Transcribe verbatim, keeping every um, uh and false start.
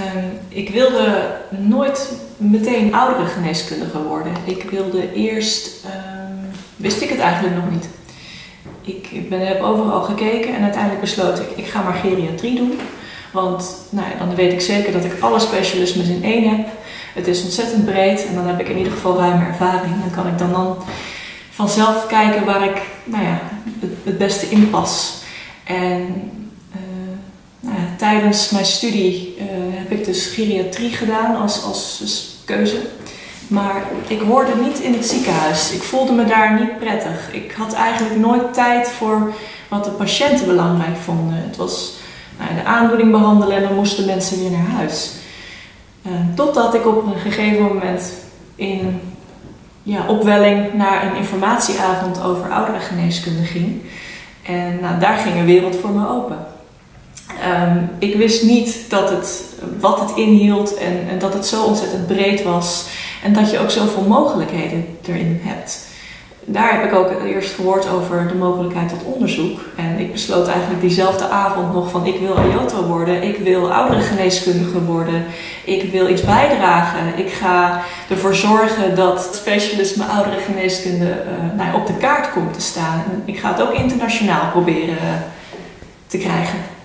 Um, ik wilde nooit meteen ouderengeneeskundige worden. Ik wilde eerst, um, wist ik het eigenlijk nog niet. Ik ben, heb overal gekeken en uiteindelijk besloot ik, ik ga maar geriatrie doen. Want nou ja, dan weet ik zeker dat ik alle specialismes in één heb. Het is ontzettend breed en dan heb ik in ieder geval ruime ervaring. Dan kan ik dan, dan vanzelf kijken waar ik nou ja, het, het beste in pas. En Nou ja, tijdens mijn studie uh, heb ik dus geriatrie gedaan als, als, als keuze. Maar ik hoorde niet in het ziekenhuis. Ik voelde me daar niet prettig. Ik had eigenlijk nooit tijd voor wat de patiënten belangrijk vonden. Het was nou, de aandoening behandelen en dan moesten mensen weer naar huis. Uh, totdat ik op een gegeven moment in een ja, opwelling naar een informatieavond over ouderengeneeskunde ging. En nou, daar ging een wereld voor me open. Um, ik wist niet dat het, wat het inhield en, en dat het zo ontzettend breed was en dat je ook zoveel mogelijkheden erin hebt. Daar heb ik ook eerst gehoord over de mogelijkheid tot onderzoek en ik besloot eigenlijk diezelfde avond nog van ik wil A J O T O worden, ik wil ouderengeneeskundige worden, ik wil iets bijdragen, ik ga ervoor zorgen dat het specialisme ouderengeneeskunde uh, nou, op de kaart komt te staan en ik ga het ook internationaal proberen uh, te krijgen.